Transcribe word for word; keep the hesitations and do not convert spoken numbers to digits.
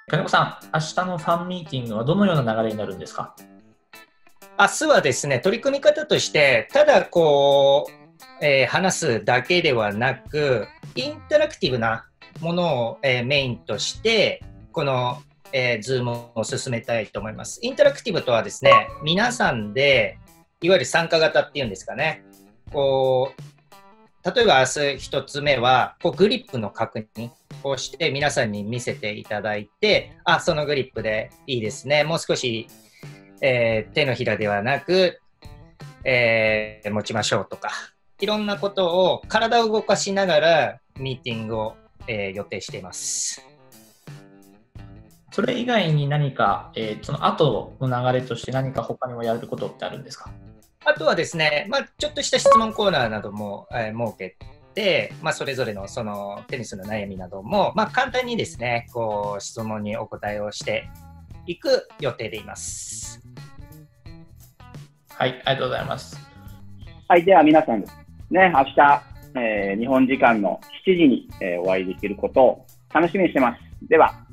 金子さん、明日のファンミーティングはどのような流れになるんですか？ 明日はですね、取り組み方として、ただこう、えー話すだけではなく、インタラクティブなものを、えーメインとして、この、えー、Zoom を進めたいと思います。インタラクティブとはですね、皆さんで、いわゆる参加型っていうんですかね、こう、例えば明日一つ目は、こうグリップの確認をして皆さんに見せていただいて、あ、そのグリップでいいですね。もう少し、えー手のひらではなく、えー持ちましょうとか、いろんなことを体を動かしながらミーティングを、えー予定しています。 それ以外に何か、えーその後の流れとして何か他にもやることってあるんですか？ あとはですね、まあ、ちょっとした質問コーナーなども、えー設けて、まあ、それぞれのそのテニスの悩みなども、まあ、簡単にですね、こう質問にお答えをしていく予定でいます。 はい、ありがとうございます。 はい、では皆さんですね、明日、えー日本時間のしちじに、えーお会いできることを楽しみにしてます。では。